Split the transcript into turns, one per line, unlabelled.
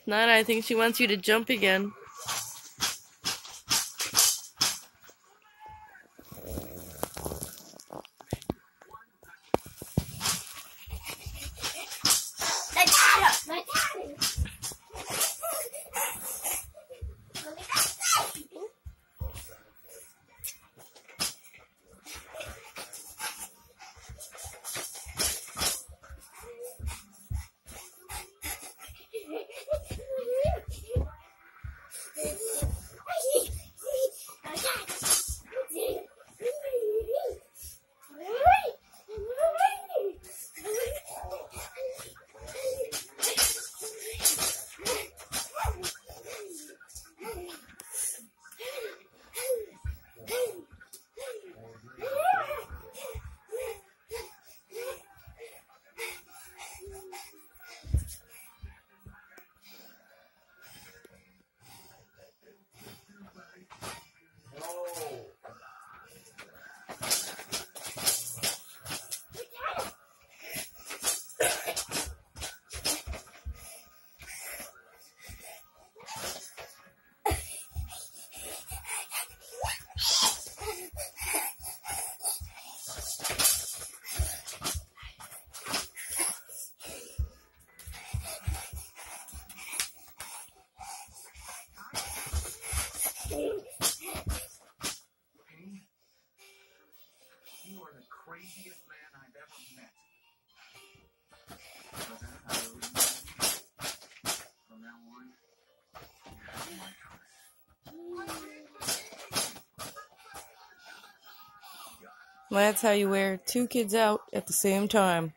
Nana, I think she wants you to jump again.
You are the craziest man I've ever met. From now on, you have my trust.
That's how you wear two kids out at the same time.